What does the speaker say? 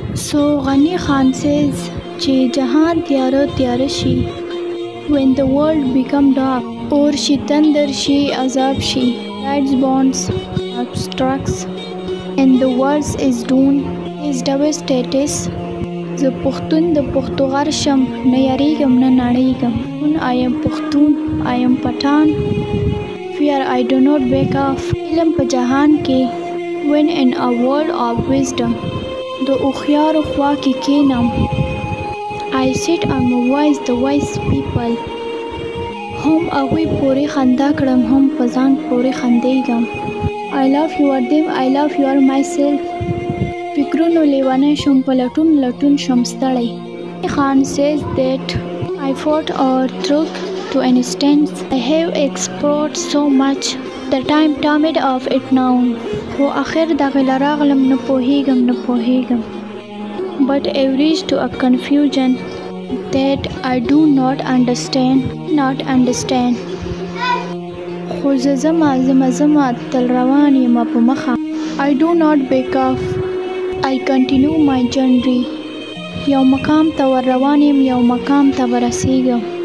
So Ghani Khan says, Che jahan tyara tyara shi, when the world become dark, or she tandar shi azab shi, lights bonds, abstracts, and the world is doomed, is devastated. The Pushtun, the Pushto sham, na yarigam na narigam. I am Pushtun, I am Patan. Fear I do not wake up. Ilm pa jahan ke, when in a world of wisdom, the ukhyar khwa ki kenam. I sit and wise the wise people. Hum agui puri khanda kram, hum pazan puri khandegam. I love you are them, I love you are myself. Fikrunu Lewany shum palatun latun shum stale. Khan says that I fought our truth to an instance. I have explored so much that I am tired of it now. Wo akhir dakhila raglam na pohegam. But I reached to a confusion that I do not understand. Khuza zama tal rawani ma pa makha. I do not back off. I continue my journey. Yaw maqam ta war rawanim, yaw maqam ta warasegam.